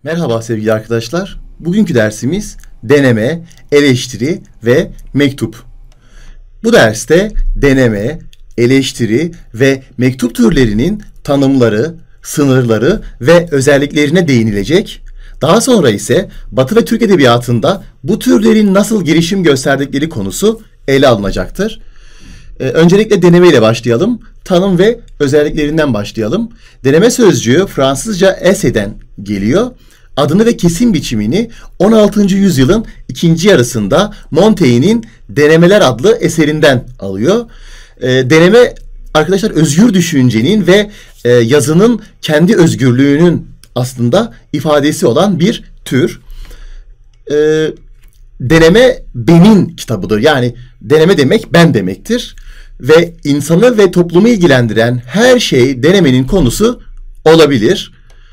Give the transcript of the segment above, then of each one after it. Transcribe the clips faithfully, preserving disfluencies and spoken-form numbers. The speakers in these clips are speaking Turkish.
Merhaba sevgili arkadaşlar. Bugünkü dersimiz deneme, eleştiri ve mektup. Bu derste deneme, eleştiri ve mektup türlerinin tanımları, sınırları ve özelliklerine değinilecek. Daha sonra ise Batı ve Türk Edebiyatı'nda bu türlerin nasıl gelişim gösterdikleri konusu ele alınacaktır. Ee, öncelikle deneme ile başlayalım. Tanım ve özelliklerinden başlayalım. Deneme sözcüğü Fransızca essaye'den geliyor. Adını ve kesim biçimini on altıncı yüzyılın ikinci yarısında Montaigne'in Denemeler adlı eserinden alıyor. E, deneme arkadaşlar özgür düşüncenin ve e, yazının kendi özgürlüğünün aslında ifadesi olan bir tür. E, deneme benim kitabıdır. Yani deneme demek ben demektir. Ve insanı ve toplumu ilgilendiren her şey denemenin konusu olabilir.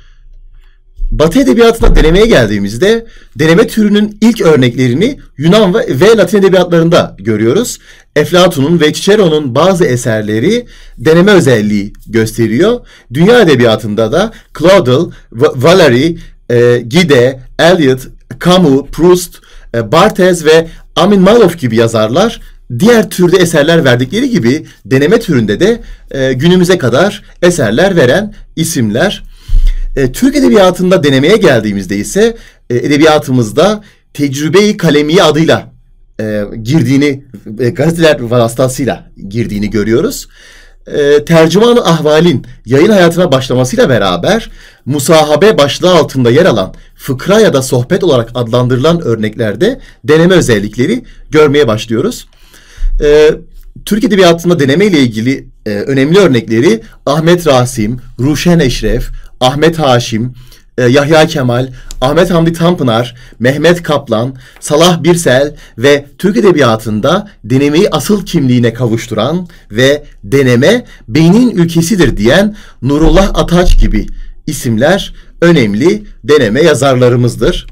Batı edebiyatına denemeye geldiğimizde deneme türünün ilk örneklerini Yunan ve, ve Latin edebiyatlarında görüyoruz. Eflatun'un ve Cicero'nun bazı eserleri deneme özelliği gösteriyor. Dünya edebiyatında da Claudel, Valery, e, Gide, Eliot, Camus, Proust, e, Barthes ve Amin Malov gibi yazarlar diğer türde eserler verdikleri gibi deneme türünde de e, günümüze kadar eserler veren isimler. E, Türk edebiyatında denemeye geldiğimizde ise e, edebiyatımızda tecrübe-i kalemiye adıyla e, girdiğini, e, gazeteler vasıtasıyla girdiğini görüyoruz. E, Tercüman-ı Ahval'in yayın hayatına başlamasıyla beraber musahabe başlığı altında yer alan fıkra ya da sohbet olarak adlandırılan örneklerde deneme özellikleri görmeye başlıyoruz. E, Türk edebiyatında deneme ile ilgili e, önemli örnekleri Ahmet Rasim, Ruşen Eşref, Ahmet Haşim, Yahya Kemal, Ahmet Hamdi Tanpınar, Mehmet Kaplan, Salah Birsel ve Türk Edebiyatı'nda denemeyi asıl kimliğine kavuşturan ve deneme beynin ülkesidir diyen Nurullah Ataç gibi isimler önemli deneme yazarlarımızdır.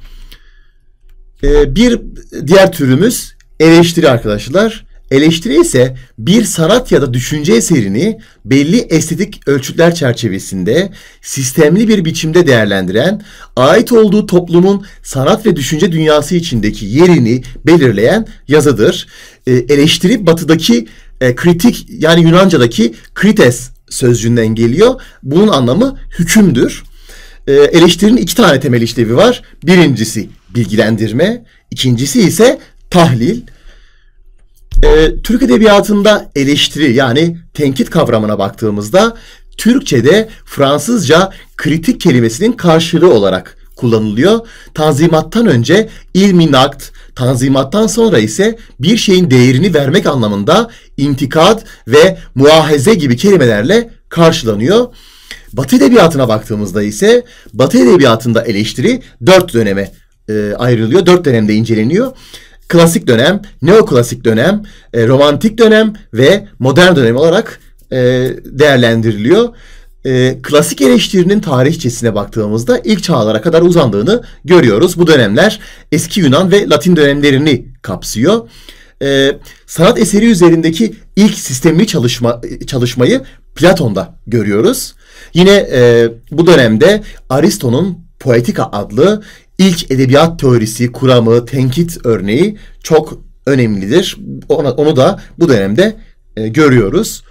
Bir diğer türümüz eleştiri arkadaşlar. Eleştiri ise bir sanat ya da düşünce eserini belli estetik ölçütler çerçevesinde sistemli bir biçimde değerlendiren, ait olduğu toplumun sanat ve düşünce dünyası içindeki yerini belirleyen yazıdır. E, eleştiri batıdaki e, kritik yani Yunanca'daki krites sözcüğünden geliyor. Bunun anlamı hükümdür. E, eleştirinin iki tane temel işlevi var. Birincisi bilgilendirme, ikincisi ise tahlil. Ee, Türk edebiyatında eleştiri yani tenkit kavramına baktığımızda Türkçe'de Fransızca kritik kelimesinin karşılığı olarak kullanılıyor. Tanzimattan önce ilmi nakt, tanzimattan sonra ise bir şeyin değerini vermek anlamında intikad ve muahaze gibi kelimelerle karşılanıyor. Batı edebiyatına baktığımızda ise Batı edebiyatında eleştiri dört döneme e, ayrılıyor, dört dönemde inceleniyor. Klasik dönem, neoklasik dönem, e, romantik dönem ve modern dönem olarak e, değerlendiriliyor. E, klasik eleştirinin tarihçesine baktığımızda ilk çağlara kadar uzandığını görüyoruz. Bu dönemler eski Yunan ve Latin dönemlerini kapsıyor. E, sanat eseri üzerindeki ilk sistemli çalışma, çalışmayı Platon'da görüyoruz. Yine e, bu dönemde Aristo'nun Poetika adlı İlk edebiyat teorisi, kuramı, tenkit örneği çok önemlidir. Ona, onu da bu dönemde e, görüyoruz.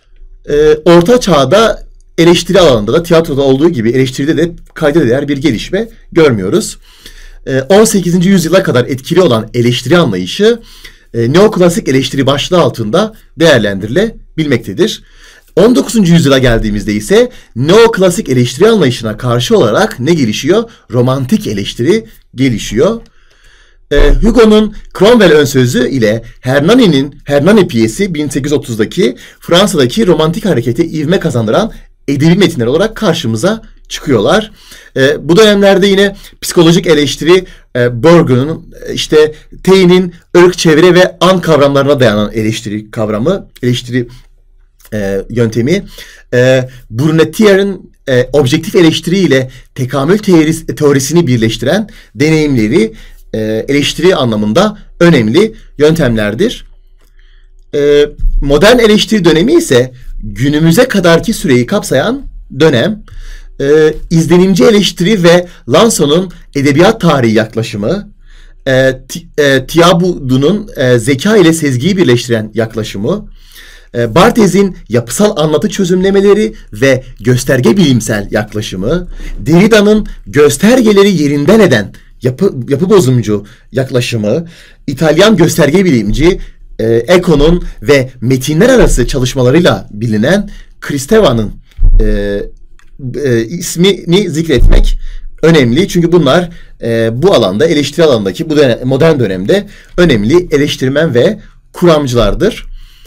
E, Orta Çağ'da eleştiri alanında da tiyatroda olduğu gibi eleştiride de kayda değer bir gelişme görmüyoruz. E, on sekizinci yüzyıla kadar etkili olan eleştiri anlayışı e, neoklasik eleştiri başlığı altında değerlendirilebilmektedir. on dokuzuncu yüzyıla geldiğimizde ise neoklasik eleştiri anlayışına karşı olarak ne gelişiyor? Romantik eleştiri gelişiyor. Ee, Hugo'nun Cromwell ön sözü ile Hernani'nin Hernani piyesi bin sekiz yüz otuzdaki Fransa'daki romantik harekete ivme kazandıran edebi metinler olarak karşımıza çıkıyorlar. Ee, bu dönemlerde yine psikolojik eleştiri e, Bourdieu'nun işte Taine'in ırk, çevre ve an kavramlarına dayanan eleştiri kavramı, eleştiri E, yöntemi, e, Brunetière'in e, objektif eleştiri ile tekamül teorisi, teorisini birleştiren deneyimleri e, eleştiri anlamında önemli yöntemlerdir. E, modern eleştiri dönemi ise günümüze kadarki süreyi kapsayan dönem. e, izlenimci eleştiri ve Lanson'un edebiyat tarihi yaklaşımı, e, e, Tiabu'nun e, zeka ile sezgiyi birleştiren yaklaşımı, e, Barthes'in yapısal anlatı çözümlemeleri ve gösterge bilimsel yaklaşımı, Derrida'nın göstergeleri yerinden eden yapı, yapı bozumcu yaklaşımı, İtalyan gösterge bilimci e, Eco'nun ve metinler arası çalışmalarıyla bilinen Kristeva'nın e, e, ismini zikretmek önemli. Çünkü bunlar e, bu alanda, eleştiri alandaki bu dönem, modern dönemde önemli eleştirmen ve kuramcılardır.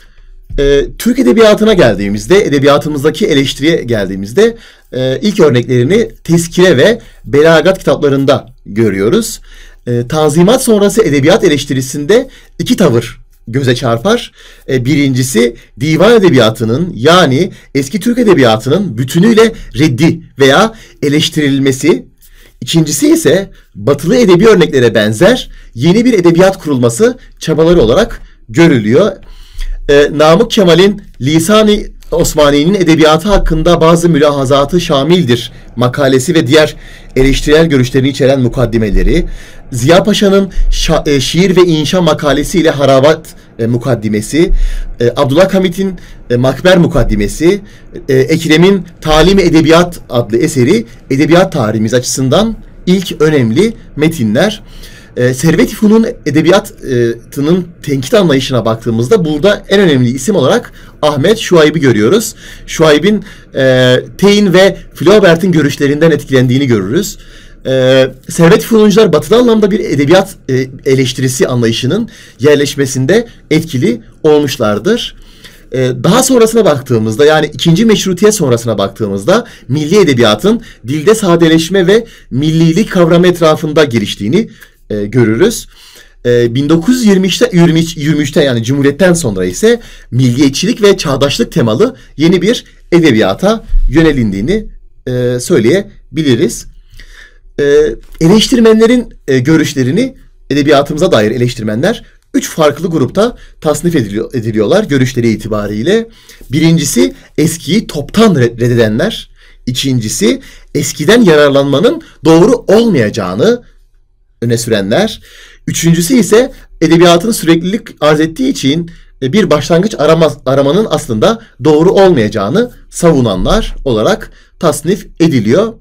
E, Türk edebiyatına geldiğimizde, edebiyatımızdaki eleştiriye geldiğimizde e, ilk örneklerini Tezkire ve Belagat kitaplarında görüyoruz. E, Tanzimat sonrası edebiyat eleştirisinde iki tavır göze çarpar. E, birincisi divan edebiyatının, yani eski Türk edebiyatının bütünüyle reddi veya eleştirilmesi. İkincisi ise batılı edebi örneklere benzer yeni bir edebiyat kurulması çabaları olarak görülüyor. E, Namık Kemal'in Lisan-ı Osmani'nin edebiyatı hakkında bazı mülahazatı şamildir makalesi ve diğer eleştirel görüşlerini içeren mukaddimeleri, Ziya Paşa'nın şa- e, şiir ve inşa makalesi ile Harabat e, mukaddimesi, e, Abdullah Hamit'in e, Makber mukaddimesi, e, Ekrem'in Talim-i Edebiyat adlı eseri edebiyat tarihimiz açısından ilk önemli metinler. E, Servet-i Fünun edebiyatının tenkit anlayışına baktığımızda burada en önemli isim olarak Ahmet Şuayb'ı görüyoruz. Şuayb'in e, Taine ve Flaubert'in görüşlerinden etkilendiğini görürüz. E, Servet-i Fünuncular batılı anlamda bir edebiyat e, eleştirisi anlayışının yerleşmesinde etkili olmuşlardır. E, daha sonrasına baktığımızda, yani ikinci meşrutiyet sonrasına baktığımızda milli edebiyatın dilde sadeleşme ve millilik kavramı etrafında geliştiğini e, görürüz. E, bin dokuz yüz yirmi üçte, yirmi üçte yani Cumhuriyet'ten sonra ise milliyetçilik ve çağdaşlık temalı yeni bir edebiyata yönelindiğini e, söyleyebiliriz. E, eleştirmenlerin e, görüşlerini, edebiyatımıza dair eleştirmenler üç farklı grupta tasnif ediliyor, ediliyorlar görüşleri itibariyle. Birincisi eskiyi toptan reddedenler. İkincisi eskiden yararlanmanın doğru olmayacağını öne sürenler. Üçüncüsü ise edebiyatın süreklilik arz ettiği için bir başlangıç arama, aramanın aslında doğru olmayacağını savunanlar olarak tasnif ediliyor.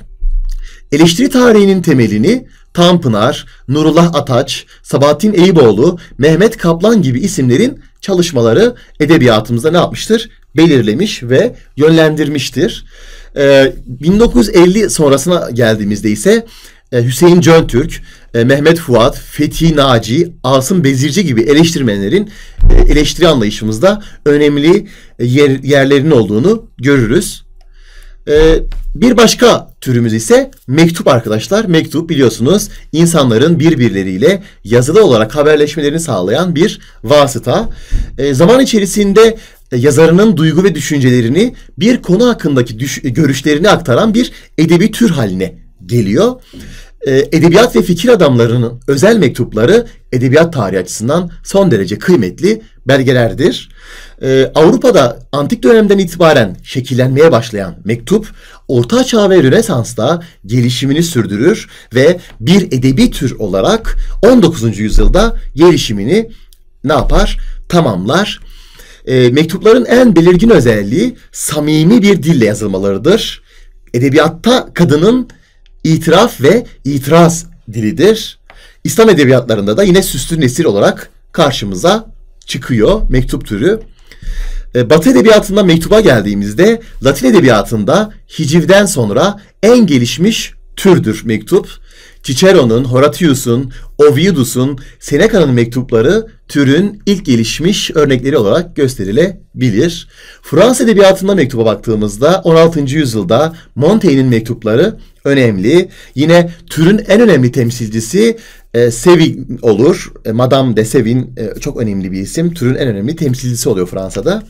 Eleştiri tarihinin temelini Tanpınar, Nurullah Ataç, Sabahattin Eyüboğlu, Mehmet Kaplan gibi isimlerin çalışmaları edebiyatımızda ne yapmıştır? Belirlemiş ve yönlendirmiştir. Ee, bin dokuz yüz elli sonrasına geldiğimizde ise e, Hüseyin Cöntürk, e, Mehmet Fuat, Fethi Naci, Asım Bezirci gibi eleştirmenlerin e, eleştiri anlayışımızda önemli yer, yerlerinin olduğunu görürüz. Ee, bir başka türümüz ise mektup arkadaşlar. Mektup biliyorsunuz insanların birbirleriyle yazılı olarak haberleşmelerini sağlayan bir vasıta. Ee, zaman içerisinde yazarının duygu ve düşüncelerini bir konu hakkındaki düş- görüşlerini aktaran bir edebi tür haline geliyor. Ee, edebiyat ve fikir adamlarının özel mektupları edebiyat tarihi açısından son derece kıymetli belgelerdir. Ee, Avrupa'da antik dönemden itibaren şekillenmeye başlayan mektup, Orta Çağ ve Rönesans'ta gelişimini sürdürür ve bir edebi tür olarak on dokuzuncu yüzyılda gelişimini ne yapar? Tamamlar. Ee, mektupların en belirgin özelliği samimi bir dille yazılmalarıdır. Edebiyatta kadının itiraf ve itiraz dilidir. İslam edebiyatlarında da yine süslü nesir olarak karşımıza çıkıyor mektup türü. Batı edebiyatında mektuba geldiğimizde Latin edebiyatında hicivden sonra en gelişmiş türdür mektup. Cicero'nun, Horatius'un, Ovidus'un, Seneca'nın mektupları türün ilk gelişmiş örnekleri olarak gösterilebilir. Fransız edebiyatında mektuba baktığımızda on altıncı yüzyılda Montaigne'in mektupları önemli. Yine türün en önemli temsilcisi e, Sevin olur. E, Madame de Sevin e, çok önemli bir isim. Türün en önemli temsilcisi oluyor Fransa'da.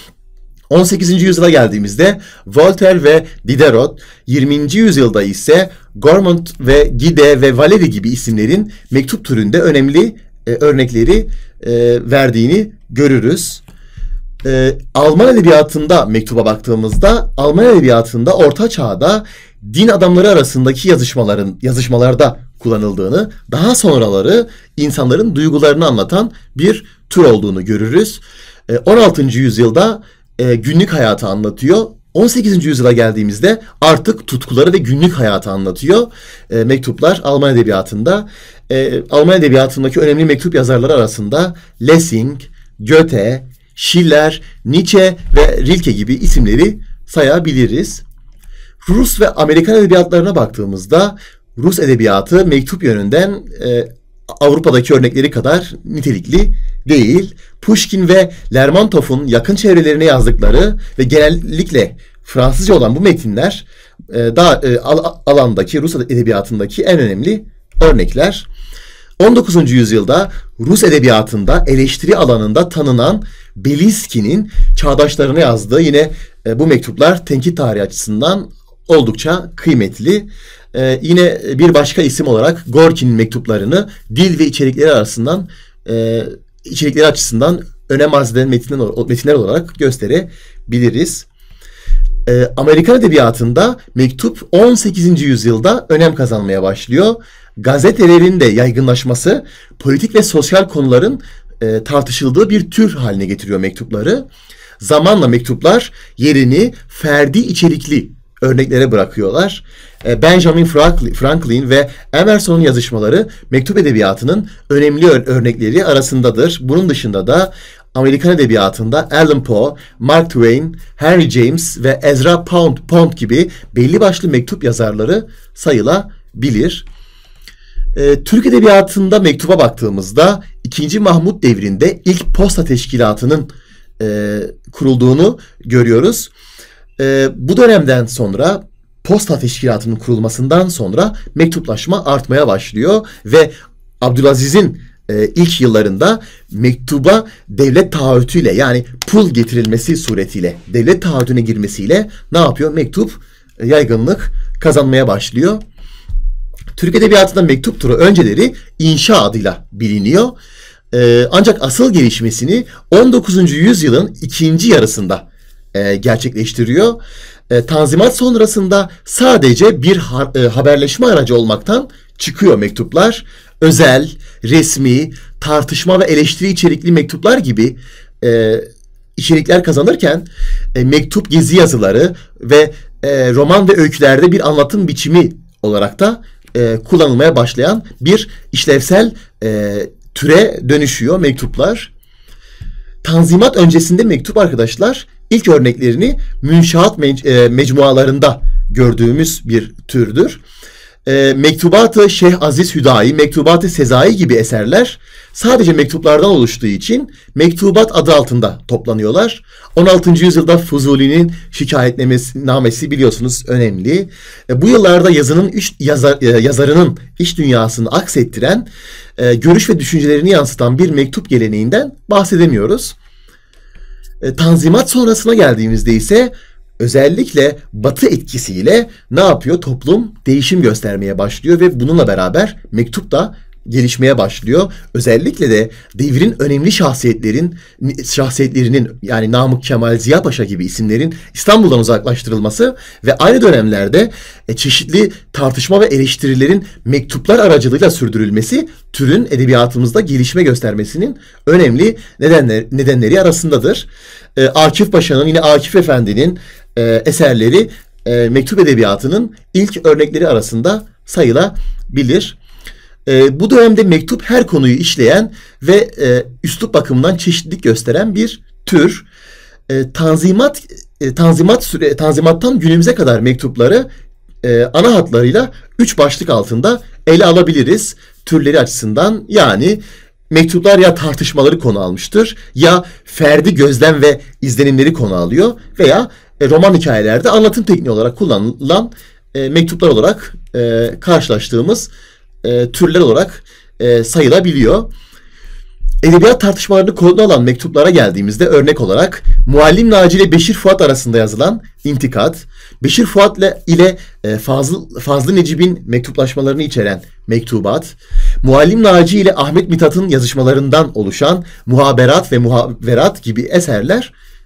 on sekizinci yüzyıla geldiğimizde Voltaire ve Diderot, yirminci yüzyılda ise Gourmont ve Guide ve Valéry gibi isimlerin mektup türünde önemli e, örnekleri e, verdiğini görürüz. Ee, Alman edebiyatında mektuba baktığımızda, Alman edebiyatında Orta Çağ'da din adamları arasındaki yazışmaların yazışmalarda kullanıldığını, daha sonraları insanların duygularını anlatan bir tür olduğunu görürüz. Ee, on altıncı yüzyılda e, günlük hayatı anlatıyor. on sekizinci yüzyıla geldiğimizde artık tutkuları ve günlük hayatı anlatıyor. E, mektuplar Alman edebiyatında. E, Alman edebiyatındaki önemli mektup yazarları arasında Lessing, Goethe, Schiller, Nietzsche ve Rilke gibi isimleri sayabiliriz. Rus ve Amerikan edebiyatlarına baktığımızda Rus edebiyatı mektup yönünden e, Avrupa'daki örnekleri kadar nitelikli değil. Pushkin ve Lermontov'un yakın çevrelerine yazdıkları ve genellikle Fransızca olan bu metinler e, daha e, al, alandaki Rus edebiyatındaki en önemli örnekler. on dokuzuncu yüzyılda Rus edebiyatında eleştiri alanında tanınan Belinsky'nin çağdaşlarına yazdığı yine e, bu mektuplar tenkit tarihi açısından oldukça kıymetli. E, yine bir başka isim olarak Gorki'nin mektuplarını dil ve içerikleri arasından e, içerikleri açısından önem arz eden metinler, metinler olarak gösterebiliriz. E, Amerikan edebiyatında mektup on sekizinci yüzyılda önem kazanmaya başlıyor. Gazetelerin de yaygınlaşması politik ve sosyal konuların e, tartışıldığı bir tür haline getiriyor mektupları. Zamanla mektuplar yerini ferdi içerikli örneklere bırakıyorlar. E, Benjamin Franklin ve Emerson'un yazışmaları mektup edebiyatının önemli örnekleri arasındadır. Bunun dışında da Amerikan edebiyatında Allan Poe, Mark Twain, Henry James ve Ezra Pound, Pound gibi belli başlı mektup yazarları sayılabilir. E, Türk edebiyatında mektuba baktığımızda ikinci. Mahmut devrinde ilk posta teşkilatının e, kurulduğunu görüyoruz. E, bu dönemden sonra posta teşkilatının kurulmasından sonra mektuplaşma artmaya başlıyor ve Abdülaziz'in e, ilk yıllarında mektuba devlet taahhütüyle yani pul getirilmesi suretiyle devlet taahhütüne girmesiyle ne yapıyor? Mektup e, yaygınlık kazanmaya başlıyor. Türk edebiyatında mektup türü önceleri inşa adıyla biliniyor. Ee, ancak asıl gelişmesini on dokuzuncu yüzyılın ikinci yarısında e, gerçekleştiriyor. E, Tanzimat sonrasında sadece bir ha, e, haberleşme aracı olmaktan çıkıyor mektuplar. Özel, resmi, tartışma ve eleştiri içerikli mektuplar gibi e, içerikler kazanırken e, mektup gezi yazıları ve e, roman ve öykülerde bir anlatım biçimi olarak da e, kullanılmaya başlayan bir işlevsel e, türe dönüşüyor mektuplar. Tanzimat öncesinde mektup arkadaşlar ilk örneklerini münşaat mec- e, mecmualarında gördüğümüz bir türdür. E, Mektubat-ı Şeyh Aziz Hüdayi, Mektubat-ı Sezai gibi eserler sadece mektuplardan oluştuğu için mektubat adı altında toplanıyorlar. on altıncı yüzyılda Fuzuli'nin şikayetnamesi biliyorsunuz önemli. E, bu yıllarda yazının iç, yazar, e, yazarının iç dünyasını aksettiren, e, görüş ve düşüncelerini yansıtan bir mektup geleneğinden bahsedemiyoruz. E, Tanzimat sonrasına geldiğimizde ise özellikle Batı etkisiyle ne yapıyor? Toplum değişim göstermeye başlıyor ve bununla beraber mektup da gelişmeye başlıyor. Özellikle de devrin önemli şahsiyetlerin şahsiyetlerinin yani Namık Kemal, Ziya Paşa gibi isimlerin İstanbul'dan uzaklaştırılması ve aynı dönemlerde e, çeşitli tartışma ve eleştirilerin mektuplar aracılığıyla sürdürülmesi türün edebiyatımızda gelişme göstermesinin önemli nedenler, nedenleri arasındadır. E, Akif Paşa'nın yine Akif Efendi'nin e, eserleri e, mektup edebiyatının ilk örnekleri arasında sayılabilir. E, bu dönemde mektup her konuyu işleyen ve e, üslup bakımından çeşitlilik gösteren bir tür. E, tanzimat e, tanzimat süre tanzimattan günümüze kadar mektupları e, ana hatlarıyla üç başlık altında ele alabiliriz türleri açısından. Yani mektuplar ya tartışmaları konu almıştır, ya ferdi gözlem ve izlenimleri konu alıyor veya e, roman hikayelerde anlatım tekniği olarak kullanılan e, mektuplar olarak e, karşılaştığımız E, türler olarak e, sayılabiliyor. Edebiyat tartışmalarını konu alan mektuplara geldiğimizde örnek olarak Muallim Naci ile Beşir Fuat arasında yazılan İntikat, Beşir Fuat ile, ile e, Fazıl, Fazlı Necip'in mektuplaşmalarını içeren Mektubat, Muallim Naci ile Ahmet Mithat'ın yazışmalarından oluşan Muhaberat ve Muhaverat gibi eserler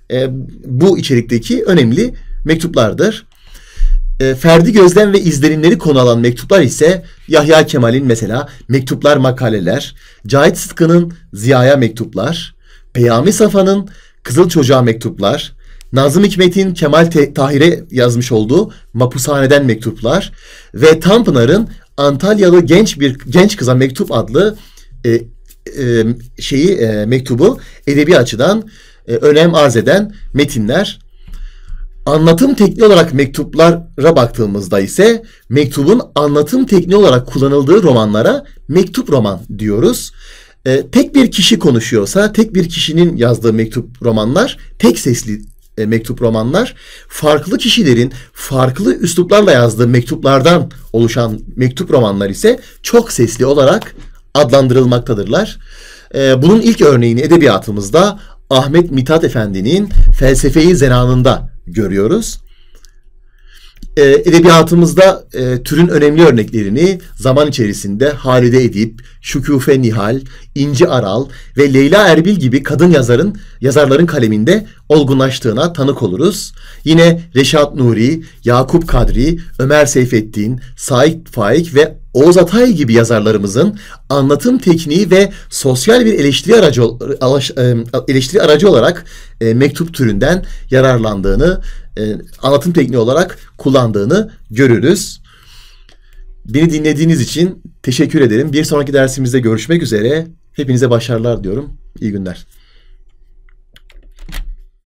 e, bu içerikteki önemli mektuplardır. E, ferdi gözlem ve izlenimleri konu alan mektuplar ise Yahya Kemal'in mesela Mektuplar Makaleler, Cahit Sıtkı'nın Ziya'ya Mektuplar, Peyami Safa'nın Kızıl Çocuğa Mektuplar, Nazım Hikmet'in Kemal Tahir'e yazmış olduğu Mapushaneden Mektuplar ve Tanpınar'ın Antalyalı genç bir genç kıza mektup adlı e, e, şeyi e, mektubu edebi açıdan e, önem arz eden metinler. Anlatım tekniği olarak mektuplara baktığımızda ise mektubun anlatım tekniği olarak kullanıldığı romanlara mektup roman diyoruz. E, tek bir kişi konuşuyorsa, tek bir kişinin yazdığı mektup romanlar, tek sesli e, mektup romanlar, farklı kişilerin farklı üsluplarla yazdığı mektuplardan oluşan mektup romanlar ise çok sesli olarak adlandırılmaktadırlar. E, bunun ilk örneğini edebiyatımızda Ahmet Mithat Efendi'nin Felsefe-i Zenan'ında görüyoruz. E, edebiyatımızda e, türün önemli örneklerini zaman içerisinde Halide Edip, Şükufe Nihal, İnci Aral ve Leyla Erbil gibi kadın yazarın yazarların kaleminde olgunlaştığına tanık oluruz. Yine Reşat Nuri, Yakup Kadri, Ömer Seyfettin, Said Faik ve Oğuz Atay gibi yazarlarımızın anlatım tekniği ve sosyal bir eleştiri aracı eleştiri aracı olarak e, mektup türünden yararlandığını, e, anlatım tekniği olarak kullandığını görürüz. Beni dinlediğiniz için teşekkür ederim. Bir sonraki dersimizde görüşmek üzere. Hepinize başarılar diyorum. İyi günler.